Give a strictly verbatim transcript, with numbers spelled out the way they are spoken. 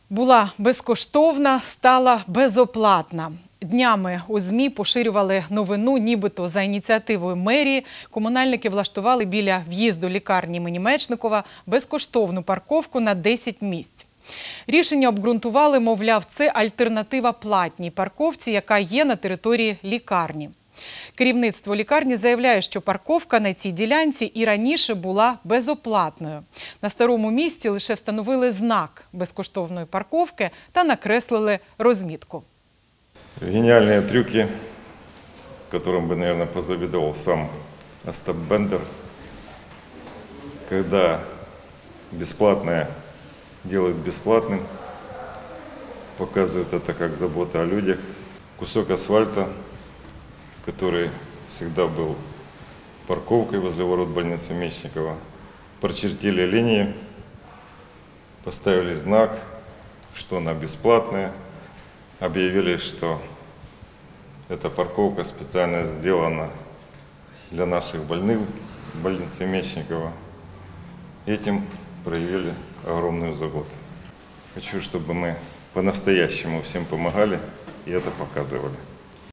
Була безкоштовна, стала безоплатна. Днями у ЗМІ поширювали новину, нібито за ініціативою мерії комунальники влаштували біля в'їзду лікарні імені Мечникова безкоштовну парковку на десять місць. Рішення обґрунтували, мовляв, це альтернатива платній парковці, яка є на території лікарні. Керівництво лікарні заявляє, що парковка на цій ділянці і раніше була безоплатною. На старому місці лише встановили знак безкоштовної парковки та накреслили розмітку. Гениальные трюки, которым бы, наверное, позавидовал сам Остап Бендер, когда бесплатное делают бесплатным, показывают это как забота о людях. Кусок асфальта, который всегда был парковкой возле ворот больницы Мечникова, прочертили линии, поставили знак, что она бесплатная, объявили, что эта парковка специально сделана для наших больных в больнице Мечникова. Этим проявили огромную заботу. Хочу, чтобы мы по-настоящему всем помогали и это показывали.